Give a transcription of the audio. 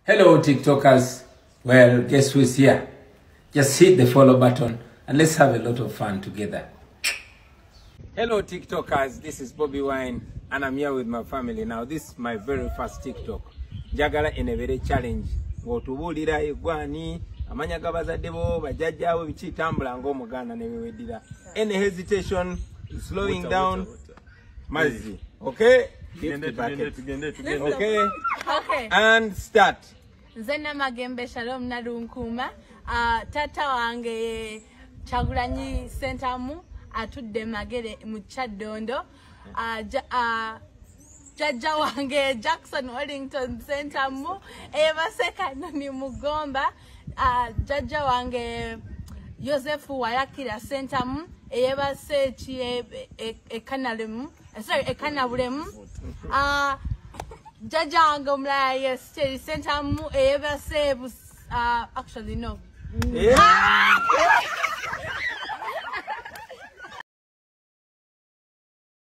Hello TikTokers, well guess who's here? Just hit the follow button and let's have a lot of fun together. Hello TikTokers, this is bobiwine and I'm here with my family. Now this is my very first TikTok. Jagala in a very challenge. Go to Wulira Igwani, Amanya Gabazadebo, Bajaja, Vichitambla, and go Mogana Nevedida. Any hesitation, slowing down, Mazi. Okay? Okay? Okay. And start. Zena magembe shalom narunkuma. Tata wange Chagulanyi Sentamu atudde magere mu Kyadondo. Jaja wange Jackson Wellington Sentamu ebaseka ni Mugomba. Jaja wange Joseph Wayakira Sentamu ebase chi ekanalemu. Sorry, ekanabulemu. Jaja Angomla, yes, Sentamu, ever save, actually, no. Yeah.